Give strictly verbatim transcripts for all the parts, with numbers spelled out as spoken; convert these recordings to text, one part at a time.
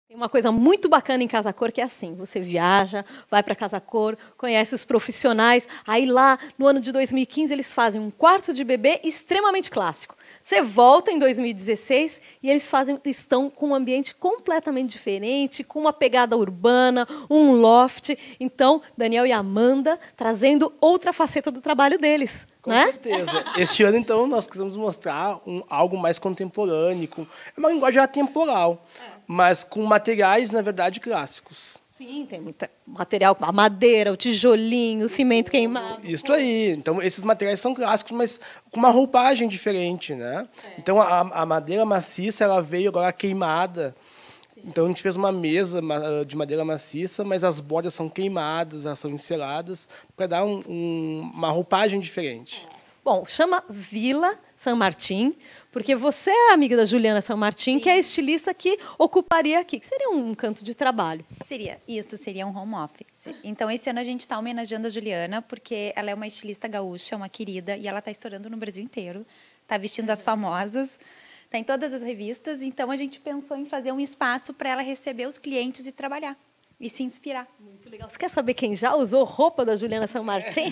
Tem uma coisa muito bacana em Casa Cor, que é assim, você viaja, vai para Casa Cor, conhece os profissionais, aí lá, no ano de dois mil e quinze, eles fazem um quarto de bebê extremamente clássico. Você volta em dois mil e dezesseis e eles fazem, estão com um ambiente completamente diferente, com uma pegada urbana, um loft. Então, Daniel e Amanda trazendo outra faceta do trabalho deles. Com né? certeza. Este ano, então, nós quisemos mostrar um, algo mais contemporâneo, com, é uma linguagem atemporal, é. mas com materiais, na verdade, clássicos. Sim, tem muito material, a madeira, o tijolinho, o cimento queimado. Isso aí. Então, esses materiais são clássicos, mas com uma roupagem diferente, né? É. Então, a, a madeira maciça, ela veio agora queimada. Sim. Então, a gente fez uma mesa de madeira maciça, mas as bordas são queimadas, elas são enceradas, para dar um, um, uma roupagem diferente. É. Bom, chama Vila San Martín, porque você é amiga da Juliana San Martín, Sim. que é a estilista que ocuparia aqui, que seria um canto de trabalho. Seria, isso seria um home office. Então, esse ano a gente está homenageando a Juliana, porque ela é uma estilista gaúcha, uma querida, e ela está estourando no Brasil inteiro, está vestindo as famosas, está em todas as revistas, então a gente pensou em fazer um espaço para ela receber os clientes e trabalhar, e se inspirar. Muito legal. Você quer saber quem já usou roupa da Juliana San Martín?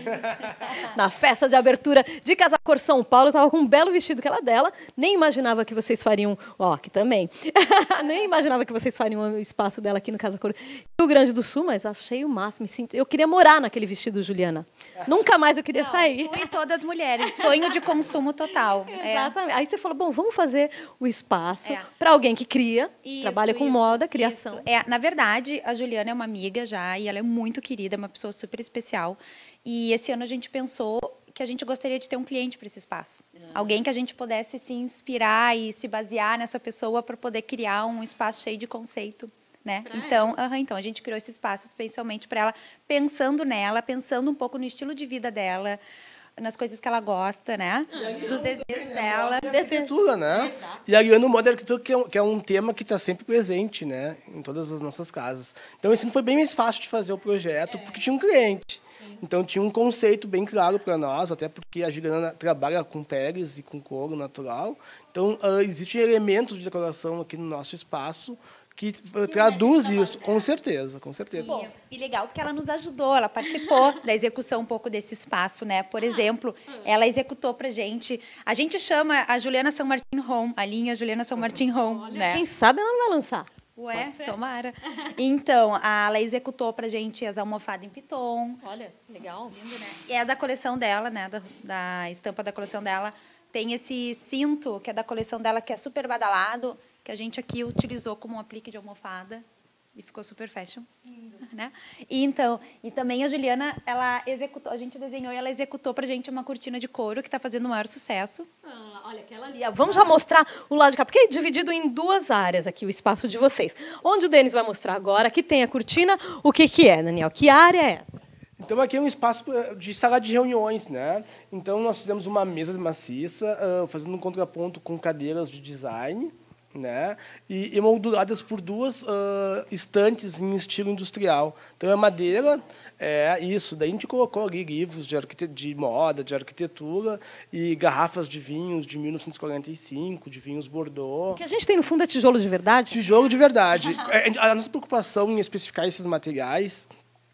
Na festa de abertura de Casa Cor São Paulo, eu estava com um belo vestido que era dela. Nem imaginava que vocês fariam... Ó, aqui também. Nem imaginava que vocês fariam o espaço dela aqui no Casa Cor Rio Grande do Sul, mas achei o máximo. Eu queria morar naquele vestido, Juliana. Nunca mais eu queria Não, sair. E todas as mulheres. Sonho de consumo total. Exatamente. É. Aí você falou, bom, vamos fazer o espaço é. para alguém que cria, isso, trabalha com isso, moda, criação. Isso. É, na verdade, a Juliana é uma amiga já, e ela é muito querida, é uma pessoa super especial. E esse ano a gente pensou que a gente gostaria de ter um cliente para esse espaço. Uhum. Alguém que a gente pudesse se inspirar e se basear nessa pessoa para poder criar um espaço cheio de conceito. Né? Então, uhum, então, a gente criou esse espaço especialmente para ela, pensando nela, pensando um pouco no estilo de vida dela, nas coisas que ela gosta, né? Uhum. Dos desejos dela. Arquitetura, né? E a Ariano Moda Arquitetura, que é, um, que é um tema que está sempre presente, né? Em todas as nossas casas. Então, esse foi bem mais fácil de fazer o projeto, porque tinha um cliente. Então, tinha um conceito bem claro para nós, até porque a Juliana trabalha com peles e com couro natural. Então, uh, existem elementos de decoração aqui no nosso espaço que traduz isso, com certeza, com certeza. Bom, e legal porque ela nos ajudou, ela participou da execução um pouco desse espaço, né? Por exemplo, ela executou pra gente, a gente chama a Juliana San Martín Home, a linha Juliana San Martín Home, Olha, né? Quem sabe ela não vai lançar. Ué, tomara. Então, ela executou pra gente as almofadas em piton. Olha, legal. Lindo, né? E é da coleção dela, né? Da, da estampa da coleção dela. Tem esse cinto, que é da coleção dela, que é super badalado, que a gente aqui utilizou como um aplique de almofada e ficou super fashion, né? E então, e também a Juliana, ela executou, a gente desenhou e ela executou pra gente uma cortina de couro que está fazendo o maior sucesso. Ah, olha aquela ali. Vamos já mostrar o lado de cá, porque é dividido em duas áreas aqui o espaço de vocês. Onde o Denis vai mostrar agora, aqui tem a cortina, o que que é, Daniel? Que área é essa? Então, aqui é um espaço de sala de reuniões, né? Então, nós fizemos uma mesa maciça, uh, fazendo um contraponto com cadeiras de design, né? E, e molduradas por duas uh, estantes em estilo industrial. Então, é madeira, é isso. Daí a gente colocou ali livros de, de moda, de arquitetura e garrafas de vinhos de mil novecentos e quarenta e cinco, de vinhos Bordeaux. O que a gente tem no fundo é tijolo de verdade? Tijolo de verdade. A nossa preocupação em especificar esses materiais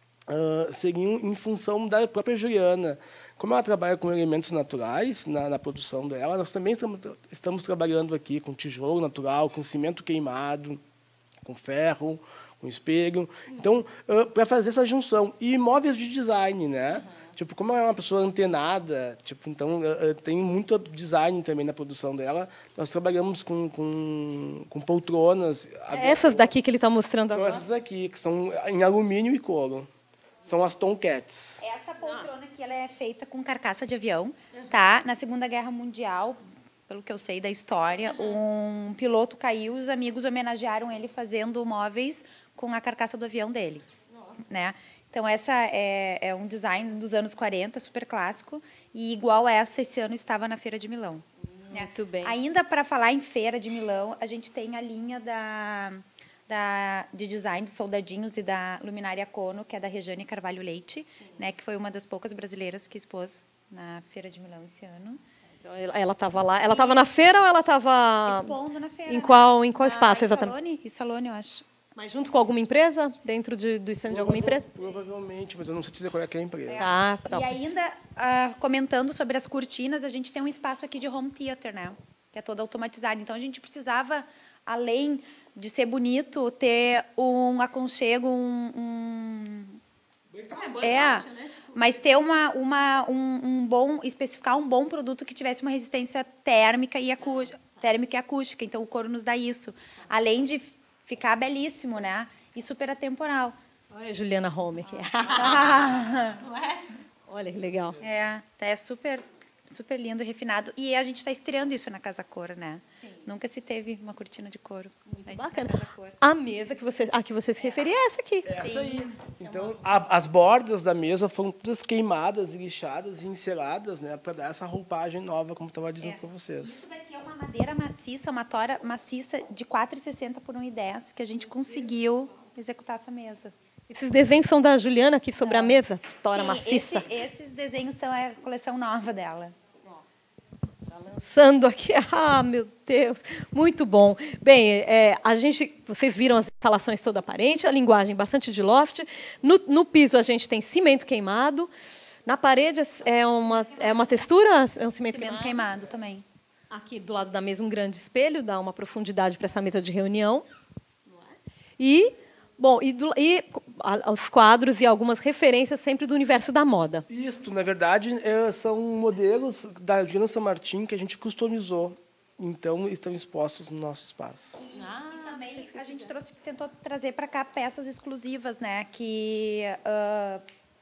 uh, seria em função da própria Juliana. Como ela trabalha com elementos naturais na, na produção dela, nós também estamos, estamos trabalhando aqui com tijolo natural, com cimento queimado, com ferro, com espelho. Então, uh, para fazer essa junção. E móveis de design, né? Uhum. Tipo, como ela é uma pessoa antenada, tipo, então uh, tem muito design também na produção dela. Nós trabalhamos com, com, com poltronas. É essas daqui que ele está mostrando são agora? Essas aqui, que são em alumínio e couro. São as Tomcats. Essa poltrona aqui ela é feita com carcaça de avião, tá? Na Segunda Guerra Mundial, pelo que eu sei da história, um piloto caiu e os amigos homenagearam ele fazendo móveis com a carcaça do avião dele. Né? Então, essa é, é um design dos anos quarenta, super clássico, e igual essa, esse ano estava na Feira de Milão. Muito bem. Ainda para falar em Feira de Milão, a gente tem a linha da... Da, de design dos soldadinhos e da luminária Cono, que é da Rejane Carvalho Leite, né, que foi uma das poucas brasileiras que expôs na Feira de Milão esse ano. Então, ela estava lá. Ela estava na feira ou ela estava expondo na feira? Em qual, em qual ah, espaço, em exatamente? Salone, em Salone, eu acho. Mas junto com alguma empresa? Dentro de, do stand de alguma empresa? Provavelmente, mas eu não sei dizer qual é, que é a empresa. Tá, tá. E ainda, ah, comentando sobre as cortinas, a gente tem um espaço aqui de home theater, né? Que é todo automatizado. Então, a gente precisava, além de ser bonito, ter um aconchego, um... um... É, mas ter uma, uma, um, um bom... Especificar um bom produto que tivesse uma resistência térmica e acústica. Térmica e acústica. Então, o couro nos dá isso. Além de ficar belíssimo, né? E super atemporal. Olha a Juliana Home aqui. Não é? Olha que legal. É, é super, super lindo, refinado. E a gente está estreando isso na Casa Cor, né? Sim. Nunca se teve uma cortina de couro. Muito bacana. A mesa que você, a que você se referia é essa aqui. Essa aí. Então, a, as bordas da mesa foram todas queimadas, lixadas e enceradas, né? Para dar essa roupagem nova, como eu estava dizendo É. para vocês. Isso daqui é uma madeira maciça, uma tora maciça de quatro e sessenta por um e dez, que a gente conseguiu executar essa mesa. Esses desenhos são da Juliana aqui sobre a mesa, de tora Sim, maciça. esse- esses desenhos são a coleção nova dela. Lançando aqui, ah, meu Deus, muito bom. Bem, é, a gente, vocês viram as instalações toda aparente, a linguagem bastante de loft. No, no piso a gente tem cimento queimado. Na parede é uma, é uma textura, é um cimento, Cimento queimado. queimado também. Aqui do lado da mesa um grande espelho, dá uma profundidade para essa mesa de reunião. E, bom, e, do, e a- os quadros e algumas referências sempre do universo da moda. Isto, na verdade, é, são modelos da Juliana San Martin que a gente customizou. Então, estão expostos no nosso espaço. E também a gente trouxe, tentou trazer para cá peças exclusivas, né? Que ah,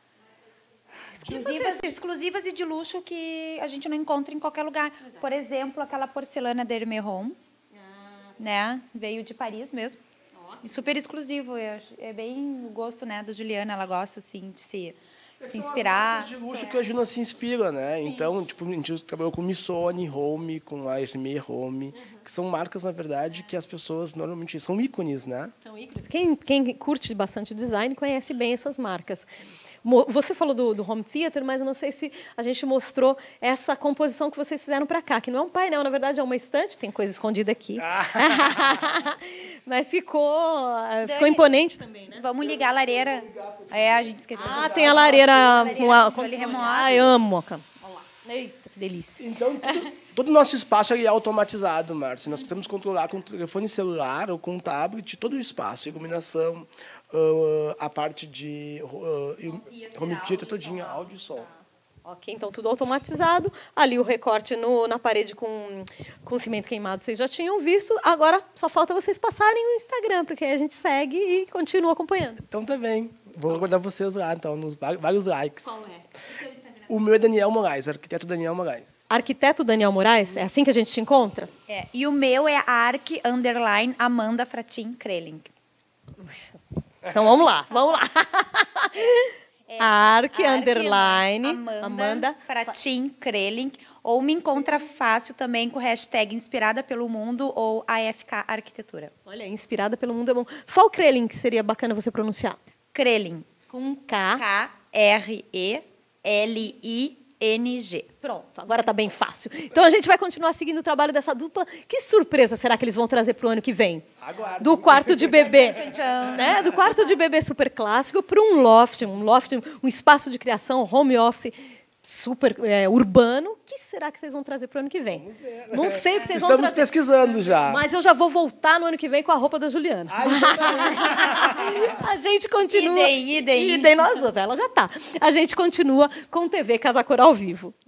exclusivas, exclusivas e de luxo que a gente não encontra em qualquer lugar. Por exemplo, aquela porcelana da Hermès Home, né? Veio de Paris mesmo. E super exclusivo. É, é bem o gosto, né, da Juliana. Ela gosta assim de se, se inspirar. De luxo que a Juliana se inspira, né? Então, tipo, a gente trabalhou com Missoni Home, com a Hermès Home, que são marcas, na verdade, que as pessoas normalmente são ícones, né? São ícones. Quem, quem curte bastante design conhece bem essas marcas. Mo- Você falou do, do home theater, mas eu não sei se a gente mostrou essa composição que vocês fizeram para cá, que não é um painel, na verdade é uma estante, tem coisa escondida aqui. Mas ficou, eh, ficou Dani, imponente também, né? Vamos ligar a lareira. É, a gente esqueceu. Ah, tem a lareira com a... controle remoto. Ai, amo. a cam- Olha lá. Eita, que delícia. Então, tudo, todo o nosso espaço ele é automatizado, Márcia. Nós precisamos controlar com o telefone celular ou com o tablet todo o espaço, iluminação, ah, a parte de uh, home theater todinha, áudio e som. Ok, então tudo automatizado. Ali o recorte no, na parede com, com cimento queimado vocês já tinham visto. Agora só falta vocês passarem no Instagram, porque aí a gente segue e continua acompanhando. Então, tá bem. Vou aguardar vocês lá, então, nos va- vários likes. é? O meu é Daniel Moraes, arquiteto Daniel Moraes. Arquiteto Daniel Moraes, é assim que a gente te encontra? É, e o meu é Arc Underline Amanda Fratin Kreling. Então vamos lá, vamos lá. Arc, Arc underline, Amanda, Amanda. Fratin Kreling. Ou me encontra fácil também com o hashtag Inspirada pelo Mundo ou A F K Arquitetura. Olha, inspirada pelo mundo é bom. Só o Krelin que seria bacana você pronunciar. Kreling. Com K. K R E L I N G. Pronto, agora está bem fácil. Então a gente vai continuar seguindo o trabalho dessa dupla. Que surpresa será que eles vão trazer para o ano que vem? Aguardem. Do quarto de bebê, tchan. né? Do quarto de bebê super clássico para um loft, um loft, um espaço de criação, home office super é, urbano. O que será que vocês vão trazer para o ano que vem? Não sei o que vocês vão Estamos trazer. pesquisando já. Mas eu já vou voltar no ano que vem com a roupa da Juliana. A gente continua. Idem, idem. Idem nós duas, ela já tá. A gente continua com T V Casa Cor ao vivo.